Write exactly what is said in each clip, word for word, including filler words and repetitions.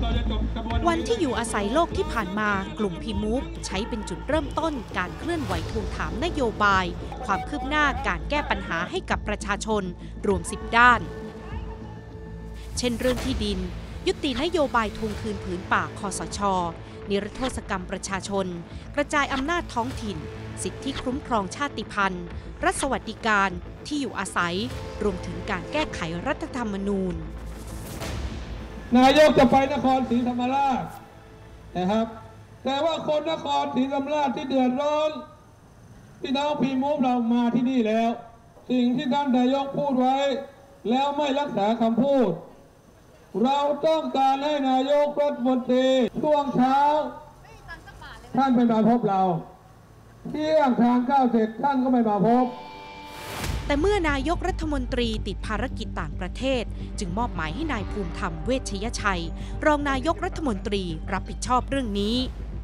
วันที่อยู่อาศัยโลกที่ผ่านมากลุ่มพีมูฟใช้เป็นจุดเริ่มต้นการเคลื่อนไหวทวงถามนโยบายความคืบหน้าการแก้ปัญหาให้กับประชาชนรวมสิบด้านเช่นเรื่องที่ดินยุตินโยบายทวงคืนผืนป่าคสช.นิรโทษกรรมประชาชนกระจายอำนาจท้องถิ่นสิทธิคุ้มครองชาติพันธุ์รัฐสวัสดิการที่อยู่อาศัยรวมถึงการแก้ไขรัฐธรรมนูญนายกจะไปนครศรีธรรมราชนะครับแต่ว่าคนนครศรีธรรมราชที่เดือดร้อนพี่น้องพีมูฟเรามาที่นี่แล้วสิ่งที่ท่านนายกพูดไว้แล้วไม่รักษาคำพูดเราต้องการให้นายกรัฐมนตรีช่วงเช้าท่านไม่มาพบเราเที่ยงทานข้าวเสร็จท่านก็ไม่มาพบแต่เมื่อนายกรัฐมนตรีติดภารกิจต่างประเทศจึงมอบหมายให้นายภูมิธรรมเวชยชัยรองนายกรัฐมนตรีรับผิดชอบเรื่องนี้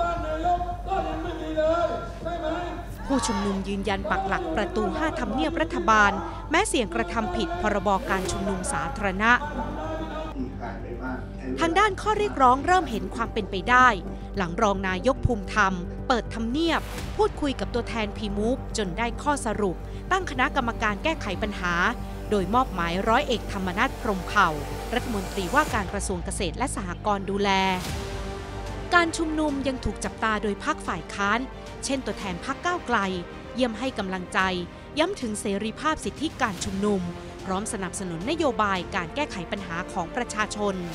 ผู้ชุมนุมยืนยันปักหลักประตูห้าทำเนียบรัฐบาลแม้เสี่ยงกระทำผิดพรบการชุมนุมสาธารณะทางด้านข้อเรียกร้องเริ่มเห็นความเป็นไปได้หลังรองนายกภูมิธรรมเปิดทำเนียบพูดคุยกับตัวแทนพีมูฟจนได้ข้อสรุปตั้งคณะกรรมการแก้ไขปัญหาโดยมอบหมายร้อยเอกธรรมนัส พรหมเผ่ารัฐมนตรีว่าการกระทรวงเกษตรและสหกรณ์ดูแลการชุมนุมยังถูกจับตาโดยพรรคฝ่ายค้านเช่นตัวแทนพรรคก้าวไกลเยี่ยมให้กำลังใจย้ำถึงเสรีภาพสิทธิการชุมนุมพร้อมสนับสนุนนโยบายการแก้ไขปัญหาของประชาชน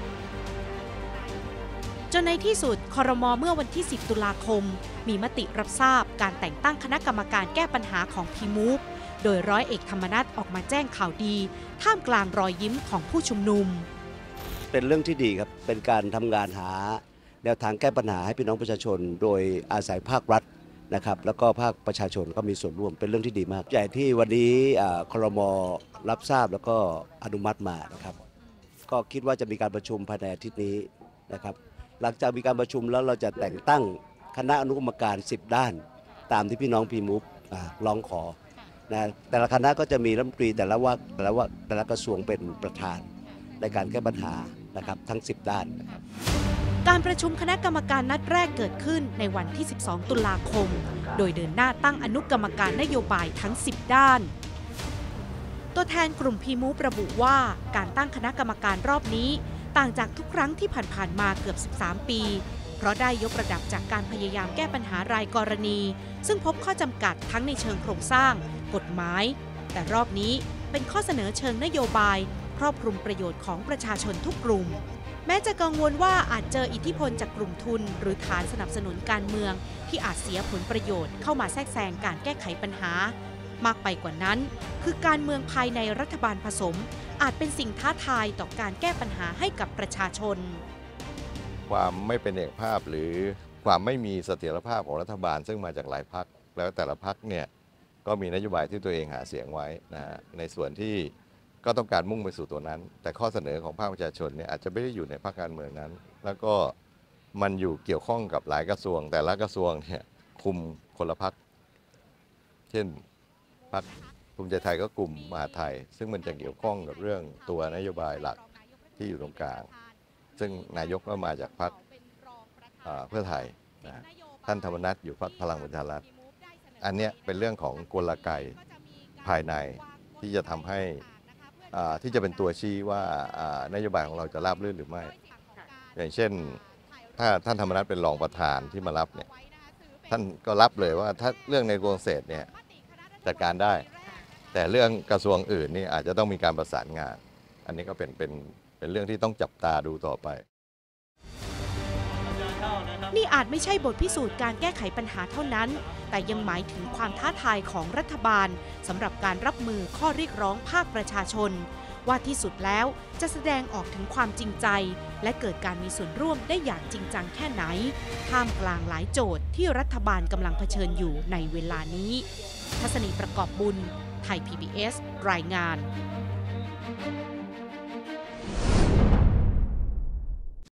จนในที่สุดครม.เมื่อวันที่สิบตุลาคมมีมติรับทราบการแต่งตั้งคณะกรรมการแก้ปัญหาของพีมูฟโดยร้อยเอกธรรมนัสออกมาแจ้งข่าวดีท่ามกลางรอยยิ้มของผู้ชุมนุมเป็นเรื่องที่ดีครับเป็นการทำงานหาแนวทางแก้ปัญหาให้พี่น้องประชาชนโดยอาศัยภาครัฐนะครับแล้วก็ภาคประชาชนก็มีส่วนร่วมเป็นเรื่องที่ดีมากใหญ่ที่วันนี้ครม.รับทราบแล้วก็อนุมัติมานะครับก็คิดว่าจะมีการประชุมภายในอาทิตย์นี้นะครับหลังจากมีการประชุมแล้วเราจะแต่งตั้งคณะอนุกรรมการสิบด้านตามที่พี่น้องพีมูฟร้องขอนะแต่ละคณะก็จะมีรัฐมนตรีแต่ละว่าแต่ละว่าแต่ละกระทรวงเป็นประธานในการแก้ปัญหานะครับทั้งสิบด้านนะครับการประชุมคณะกรรมการนัดแรกเกิดขึ้นในวันที่สิบสองตุลาคมโดยเดินหน้าตั้งอนุกรรมการนโยบายทั้งสิบด้านตัวแทนกลุ่มพีมูฟระบุว่าการตั้งคณะกรรมการรอบนี้ต่างจากทุกครั้งที่ผ่านๆมาเกือบสิบสามปีเพราะได้ยกระดับจากการพยายามแก้ปัญหารายกรณีซึ่งพบข้อจำกัดทั้งในเชิงโครงสร้างกฎหมายแต่รอบนี้เป็นข้อเสนอเชิงนโยบายครอบคลุมประโยชน์ของประชาชนทุกกลุ่มแม้จะกังวลว่าอาจเจออิทธิพลจากกลุ่มทุนหรือฐานสนับสนุนการเมืองที่อาจเสียผลประโยชน์เข้ามาแทรกแซงการแก้ไขปัญหามากไปกว่านั้นคือการเมืองภายในรัฐบาลผสมอาจเป็นสิ่งท้าทายต่อการแก้ปัญหาให้กับประชาชนความไม่เป็นเอกภาพหรือความไม่มีเสถียรภาพของรัฐบาลซึ่งมาจากหลายพรรคแล้วแต่ละพรรคเนี่ยก็มีนโยบายที่ตัวเองหาเสียงไว้นะฮะในส่วนที่ก็ต้องการมุ่งไปสู่ตัวนั้นแต่ข้อเสนอของภาคประชาชนเนี่ยอาจจะไม่ได้อยู่ในพรรคการเมืองนั้นแล้วก็มันอยู่เกี่ยวข้องกับหลายกระทรวงแต่ละกระทรวงเนี่ยคุมคนละพรรคเช่นพรรคภูมิใจไทยก็กลุ่มมหาไทยซึ่งมันจะเกี่ยวข้องกับเรื่องตัวนโยบายหลักที่อยู่ตรงกลางซึ่งนายกก็มาจากพรรคเพื่อไทยนะท่านธรรมนัสอยู่พรรคพลังประชารัฐอันนี้เป็นเรื่องของกลไกภายในที่จะทำให้ที่จะเป็นตัวชี้ว่านโยบายของเราจะราบรื่นหรือไม่อย่างเช่นถ้าท่านธรรมนัสเป็นรองประธานที่มารับเนี่ยท่านก็รับเลยว่าถ้าเรื่องในกระทรวงเกษตรเนี่ยจัดการได้แต่เรื่องกระทรวงอื่นนี่อาจจะต้องมีการประสานงานอันนี้ก็เป็นเป็นเป็นเรื่องที่ต้องจับตาดูต่อไปนี่อาจไม่ใช่บทพิสูจน์การแก้ไขปัญหาเท่านั้นแต่ยังหมายถึงความท้าทายของรัฐบาลสำหรับการรับมือข้อเรียกร้องภาคประชาชนว่าที่สุดแล้วจะแสดงออกถึงความจริงใจและเกิดการมีส่วนร่วมได้อย่างจริงจังแค่ไหนท่ามกลางหลายโจทย์ที่รัฐบาลกำลังเผชิญอยู่ในเวลานี้ทัศนีประกอบบุญไทย พี บี เอส รายงาน